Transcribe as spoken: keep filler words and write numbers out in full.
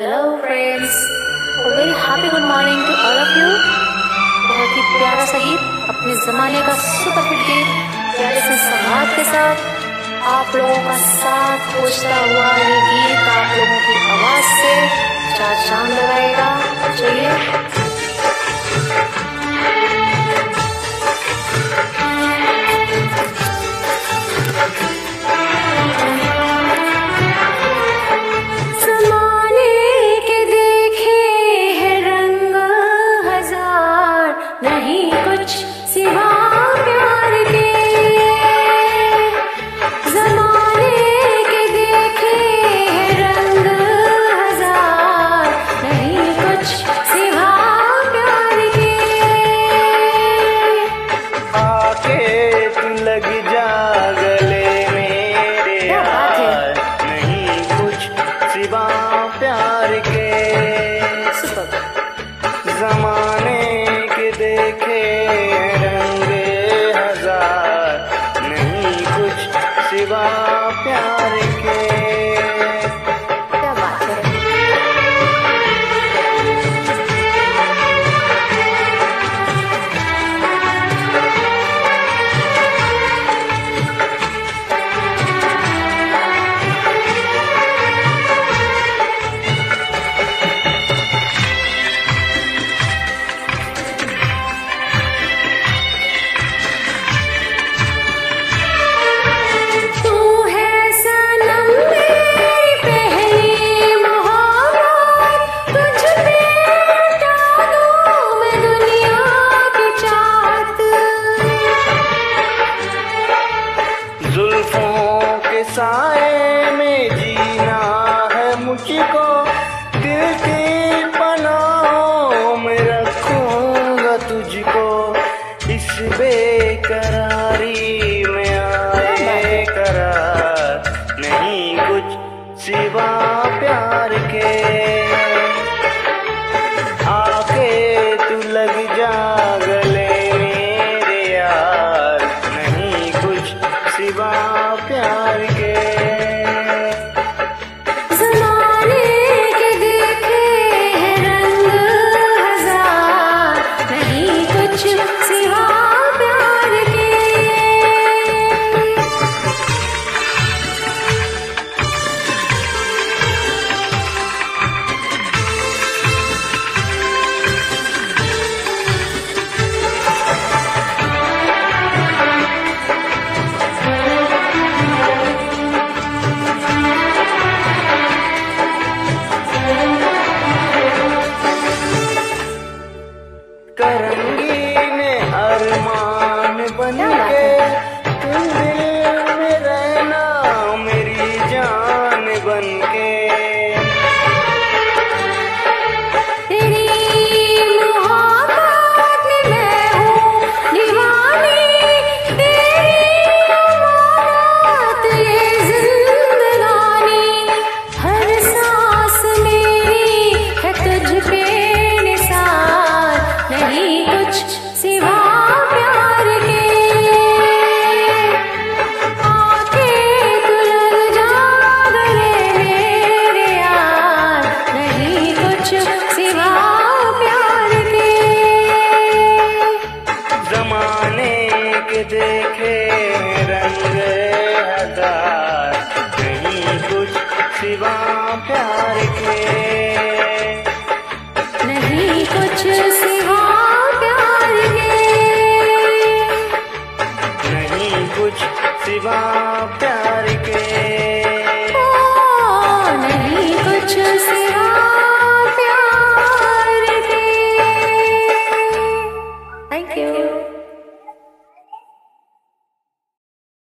Hello friends, very happy good morning to all of you. बहुत ही प्यारा सा गीत, अपने जमाने का सुपर हिट गीत प्यारे से संवाद के साथ आप लोगों का साथ पूछता हुआ ये गीत आप लोगों की आवाज से चार चांद लगाएगा। चलिए नहीं कुछ सिवा प्यार के, ज़माने के देखे रंग हजार, नहीं कुछ सिवा प्यार के। आके तू लग जा गले मेरे यार, नहीं कुछ सिवा प्यार के। ज़माने